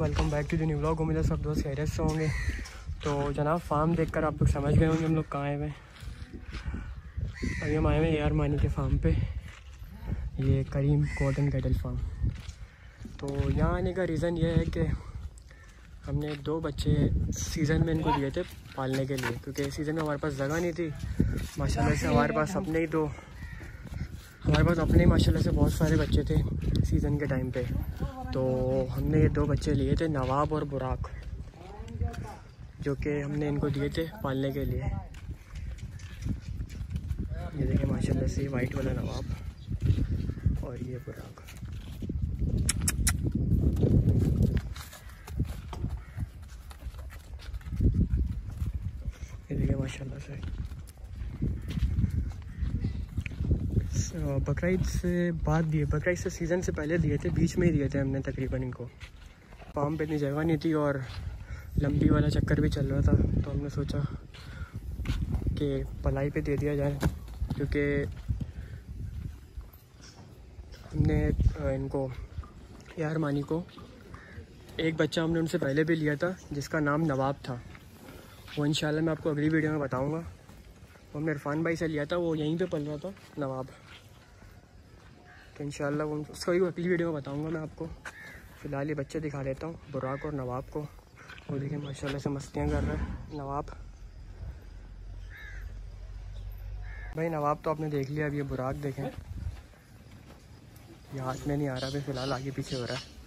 Welcome back to the new vlog. उम्मीद है सब दोस्त खैरियत से होंगे। तो जनाब फार्म देखकर आप लोग समझ गए होंगे हम लोग कहाँ आए हुए हैं। अभी हम आए हुए हैं AR मानी के फार्म पे, ये Karim goat and cattle farm. तो यहाँ आने का रीज़न ये है कि हमने 2 बच्चे सीज़न में इनको दिए थे पालने के लिए, क्योंकि सीज़न में हमारे पास जगह नहीं थी। माशाल्लाह से हमारे पास अपने माशाल्लाह से बहुत सारे बच्चे थे सीज़न के टाइम पे। तो हमने ये 2 बच्चे लिए थे, नवाब और बुराक, जो कि हमने इनको दिए थे पालने के लिए। ये देखिए माशाल्लाह से वाइट वाला नवाब और ये बुराक। ये देखिए माशाल्लाह से बकरीद से बाद दिए, बकरीद से सीज़न से पहले दिए थे, बीच में ही दिए थे हमने तकरीबन इनको। फार्म पे इतनी जगह नहीं थी और लंबी वाला चक्कर भी चल रहा था, तो हमने सोचा कि पलाई पे दे दिया जाए, क्योंकि हमने इनको AR मानी को एक बच्चा हमने उनसे पहले भी लिया था जिसका नाम नवाब था। वो इंशाल्लाह मैं आपको अगली वीडियो में बताऊंगा। वो हमने इरफान भाई से लिया था, वो यहीं पे पल रहा था नवाब, तो इंशाल्लाह वो उसको ही अगली वीडियो में बताऊंगा मैं आपको। फ़िलहाल ये बच्चे दिखा देता हूँ, बुराक और नवाब को। वो देखिए माशाल्लाह से मस्तियाँ कर रहा है नवाब। भाई नवाब तो आपने देख लिया, अब ये बुराक देखें, ये हाथ में नहीं आ रहा भाई, फ़िलहाल आगे पीछे हो रहा है।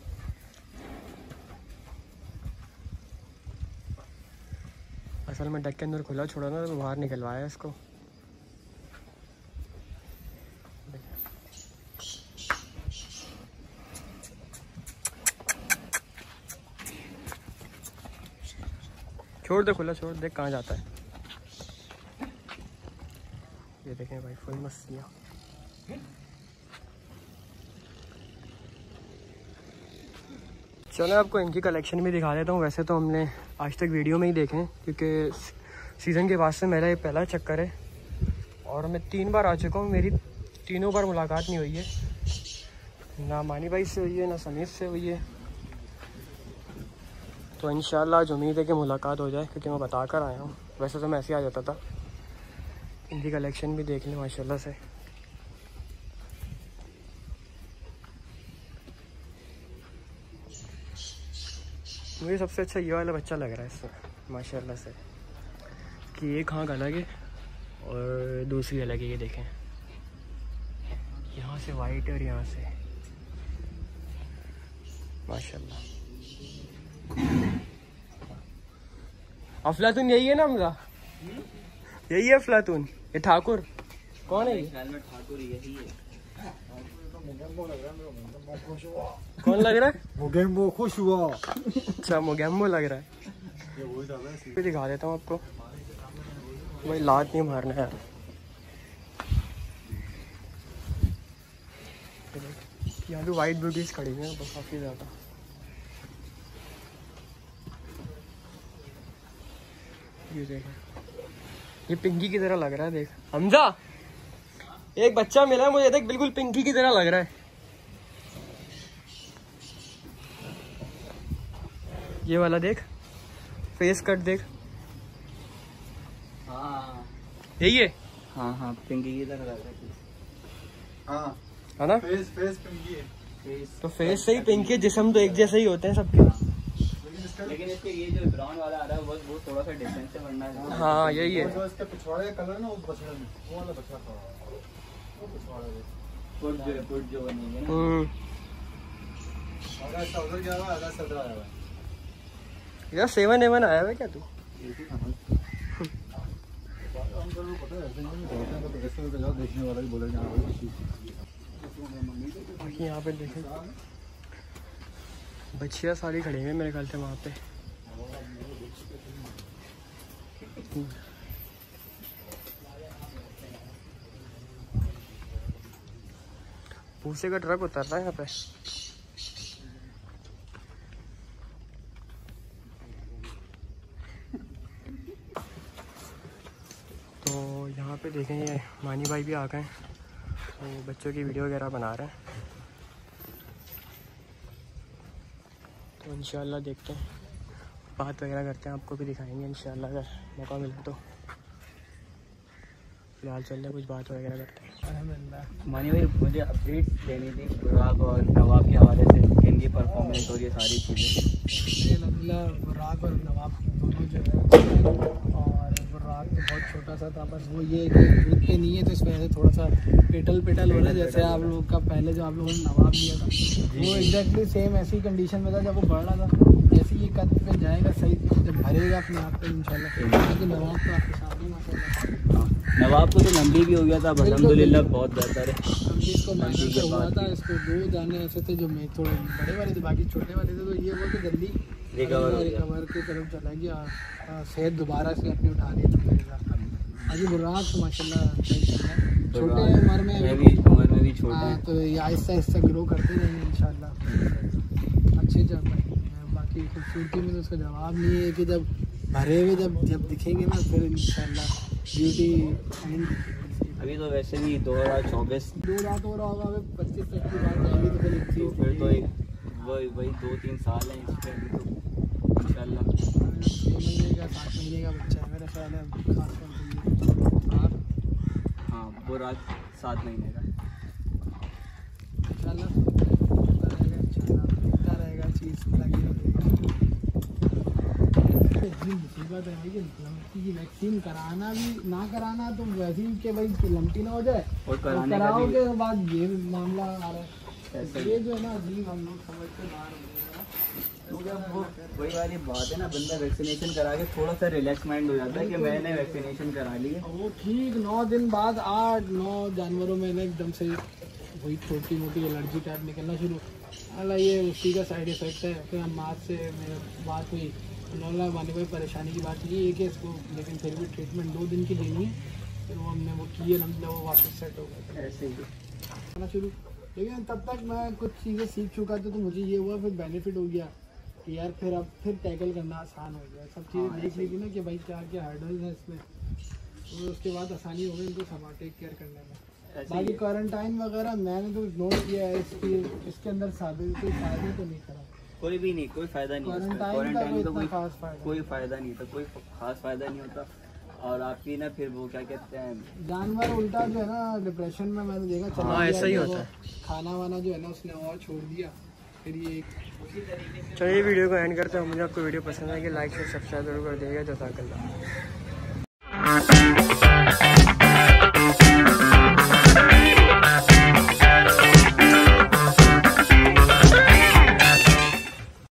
असल में डक के अंदर खुला छोड़ा ना, तो बाहर निकलवाया इसको। छोड़ दे खुला, छोड़ दे कहाँ जाता है। ये देखें भाई फुल मस्तियाँ। चलो आपको इनकी कलेक्शन भी दिखा देता हूँ। वैसे तो हमने आज तक वीडियो में ही देखे हैं, क्योंकि सीज़न के बाद से मेरा ये पहला चक्कर है और मैं 3 बार आ चुका हूँ। मेरी तीनों बार मुलाकात नहीं हुई है, ना मानी भाई से हुई है, ना समीर से हुई है। तो इंशाल्लाह आज उम्मीद है कि मुलाकात हो जाए, क्योंकि मैं बता कर आया हूँ। वैसे तो मैं ऐसे ही आ जाता था। इनकी कलेक्शन भी देख लें माशाल्लाह से। मुझे सबसे अच्छा ये वाला बच्चा लग रहा है इससे माशाल्लाह से, कि एक आँख अलग है और दूसरी अलग है। ये देखें, यहाँ से वाइट और यहाँ से माशाल्लाह। अफलातून यही है ना हमजा? यही है अफलातून? ये ठाकुर कौन है? ठाकुर यही है। कौन लग रहा है? मोगेम्बो खुश हुआ। अच्छा मोगेम्बो लग रहा है। दिखा देता हूँ आपको, भाई लात नहीं मारना है यार। यहाँ भी वाइट ब्यूटीज खड़ी हैं काफ़ी ज़्यादा। ये देख, ये पिंकी की तरह लग रहा है। देख हमजा, एक बच्चा मिला है मुझे, देख बिल्कुल पिंकी की तरह लग रहा है। ये वाला देख, फेस कट देख। हाँ यही है। हाँ पिंकी की तरह लग रहा है। हाँ है ना, फेस पिंकी है। तो फेस से ही पिंकी है, जिस्म तो एक जैसे ही होते हैं सबके। लेकिन इसके ये जो ब्राउन वाला आ रहा है वो थोड़ा सा डिफरेंस है, वरना हाँ यही है। जो इसके पिछवाड़े का कलर ना, वो बछड़ा में वो वाला बछड़ा था, वो पिछवाड़े में पुट जो बनी है ना। आधा सौदर गया हुआ, आधा सदर आया हुआ है। यार 7A1 आया है क्या तू? देखने वाला भी बोलेगा। यहाँ पे देखें बच्चियाँ सारी खड़ी हैं मेरे ख्याल से वहाँ पे। भूसे का ट्रक उतर रहा है यहाँ पे। तो यहाँ पे देखें ये मानी भाई भी आ गए, तो बच्चों की वीडियो वगैरह बना रहे हैं। तो इंशाल्लाह देखते हैं, बात वगैरह करते हैं, आपको भी दिखाएंगे इंशाल्लाह अगर मौका मिला तो। फिलहाल चलते कुछ बात वगैरह करते हैं। अल्हम्दुलिल्लाह। मानी भाई मुझे अपडेट देनी थी बुराक और नवाब के हवाले से, इनकी परफॉर्मेंस और ये सारी चीज़ें। अलहमदिल्ला बुराक और नवाब दोनों जो है, और बुराक तो बहुत छोटा सा था, बस वो ये कि ग्रुप पे नहीं है तो इस वजह से थोड़ा सा पेटल हो रहा है। जैसे आप लोग का पहले जो आप लोगों ने नवाब लिया था वो एग्जैक्टली सेम ऐसी कंडीशन में था जब वो बढ़ रहा था, ऐसे ही कद पे जाएगा सही जब भरेगा अपने आप पे इंशाल्लाह। क्योंकि नवाब तो आपके सामने माशाल्लाह, नवाब को तो लंबी भी हो गया था, अल्हम्दुलिल्लाह बहुत बेहतर है। इसको लंबी से हुआ था, इसको 2 दाने ऐसे थे जो मैं थोड़े बड़े वाले थे, बाकी छोटे वाले थे, तो ये वो तो जल्दी रिकवर की तरफ चला गया, सेहत दोबारा से अपनी उठा ली था। अभी बुराक तो माशाल्लाह छोटे उम्र में भी छोटे हैं, तो ये आहिस्ता आहिस्ता ग्रो करते रहेंगे इंशाल्लाह, अच्छे चल रहे हैं। बाकी खूबसूरती में तो उसका जवाब नहीं है कि जब भरे हुए जब दिखेंगे ना फिर इंशाल्लाह ब्यूटी एंड। अभी तो वैसे भी 2024 2 रात हो रहा होगा, 25 तक की बात है, अभी तो फिर तो एक वही 2-3 साल है इस पर, तो इंशाल्लाह 6 महीने का 7 महीने का बच्चा है मेरा ख्याल है, खास तौर पर। हाँ वो रात 7 महीने का इंशाल्लाह होता रहेगा चीज़ लगी रहेगी। मुसीबत है कि लम्पटी की वैक्सीन कराना भी ना कराना तो वैसे ही कि भाई लम्पटी ना हो जाए, और कराओ के बाद ये मामला आ रहा है। ये जो है ना अजीब हम लोग समझ के बाहर हो गए ना, वो वही वाली बात है ना, बंदा वैक्सीनेशन करा के थोड़ा सा रिलैक्स माइंड हो जाता है कि मैंने वैक्सीनेशन करा ली है। वो ठीक 9 दिन बाद 8-9 जानवरों में एकदम से वही छोटी मोटी एलर्जी टाइप निकलना शुरू। हालांकि ये उसी का साइड इफेक्ट है। फिर हम माँ से मेरी बात हुई, उन्होंने मानी भाई परेशानी की बात ये है कि इसको, लेकिन फिर भी ट्रीटमेंट 2 दिन की देनी है। फिर वो हमने वो की है, मतलब वो वापस सेट हो गया ऐसे ही आना शुरू। लेकिन तब तक मैं कुछ चीज़ें सीख चुका था, तो मुझे ये हुआ फिर बेनिफिट हो गया कि यार फिर अब फिर टैकल करना आसान हो गया। सब चीज़ें देख ली थी ना कि भाई क्या क्या हर्डल्स हैं इसमें, तो उसके बाद आसानी हो गई इनको टेक केयर करने में। बाकी क्वारंटाइन वगैरह मैंने तो नोट किया है इसके अंदर साबित कोई फ़ायदा तो नहीं करा, कोई भी नहीं, कोई फायदा नहीं, क्वारंटाइन का कोई फायदा नहीं था, कोई खास फायदा नहीं होता। और आपकी ना फिर वो क्या कहते हैं, जानवर उल्टा जो है ना डिप्रेशन में मैंने देखा चला, ऐसा ही होता है। खाना वाना जो है ना उसने और छोड़ दिया, फिर ये चलिए वीडियो को एंड करते हैं। मुझे आपको वीडियो पसंद है कि लाइक शेयर सब्सक्राइब जरूर कर देगा। जज़ाकल्लाह।